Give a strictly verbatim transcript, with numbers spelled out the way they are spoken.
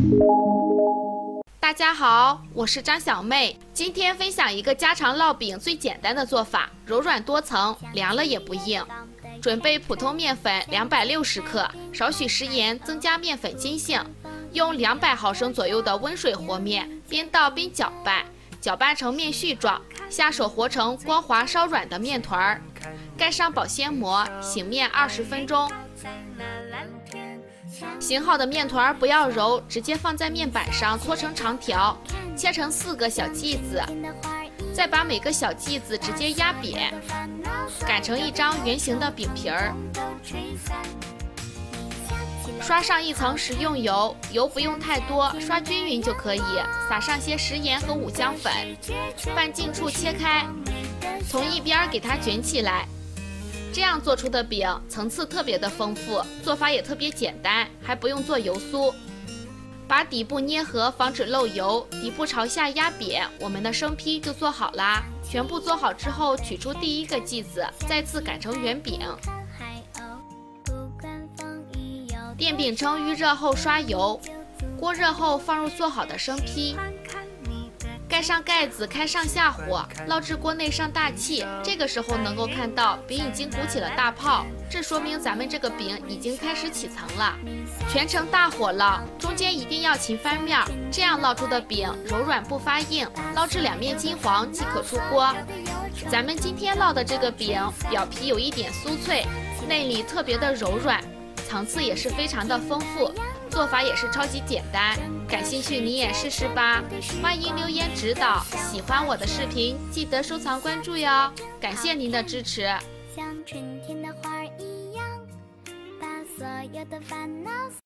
大家好，我是张小妹，今天分享一个家常烙饼最简单的做法，柔软多层，凉了也不硬。准备普通面粉两百六十克，少许食盐，增加面粉筋性。用两百毫升左右的温水和面，边倒边搅拌，搅拌成面絮状，下手和成光滑稍软的面团儿。盖上保鲜膜，醒面二十分钟。醒好的面团不要揉，直接放在面板上搓成长条，切成四个小剂子，再把每个小剂子直接压扁，擀成一张圆形的饼皮儿。刷上一层食用油，油不用太多，刷均匀就可以。撒上些食盐和五香粉，半径处切开，从一边给它卷起来。这样做出的饼层次特别的丰富，做法也特别简单，还不用做油酥。把底部捏合，防止漏油，底部朝下压扁，我们的生坯就做好啦。全部做好之后，取出第一个剂子，再次擀成圆饼。电饼铛预热后刷油，锅热后放入做好的生坯，盖上盖子，开上下火，烙至锅内上大气。这个时候能够看到饼已经鼓起了大泡，这说明咱们这个饼已经开始起层了。全程大火烙，中间一定要勤翻面，这样烙出的饼柔软不发硬，烙至两面金黄即可出锅。咱们今天烙的这个饼，表皮有一点酥脆，内里特别的柔软，层次也是非常的丰富，做法也是超级简单。感兴趣你也试试吧，欢迎留言指导。喜欢我的视频，记得收藏关注哟，感谢您的支持。 像春天的花一样，把所有的烦恼